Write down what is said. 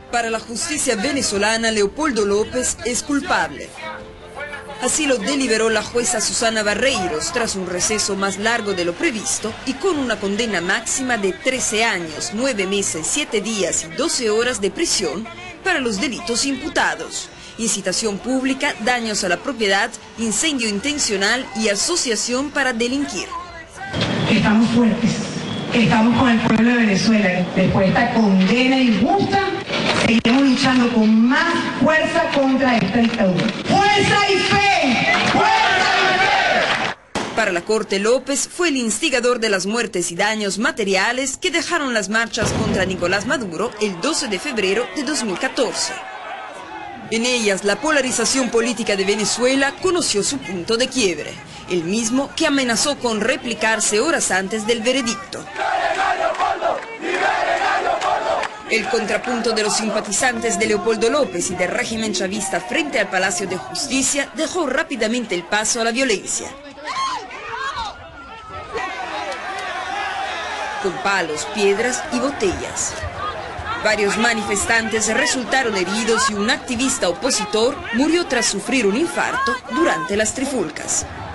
Para la justicia venezolana, Leopoldo López es culpable. Así lo deliberó la jueza Susana Barreiros tras un receso más largo de lo previsto y con una condena máxima de 13 años, 9 meses, 7 días y 12 horas de prisión para los delitos imputados: incitación pública, daños a la propiedad, incendio intencional y asociación para delinquir. Estamos fuertes, estamos con el pueblo de Venezuela. Después de esta condena injusta, seguiremos luchando con más fuerza contra esta dictadura. ¡Fuerza y fe! ¡Fuerza y fe! Para la Corte, López fue el instigador de las muertes y daños materiales que dejaron las marchas contra Nicolás Maduro el 12 de febrero de 2014. En ellas, la polarización política de Venezuela conoció su punto de quiebre, el mismo que amenazó con replicarse horas antes del veredicto. El contrapunto de los simpatizantes de Leopoldo López y del régimen chavista frente al Palacio de Justicia dejó rápidamente el paso a la violencia. Con palos, piedras y botellas. Varios manifestantes resultaron heridos y un activista opositor murió tras sufrir un infarto durante las trifulcas.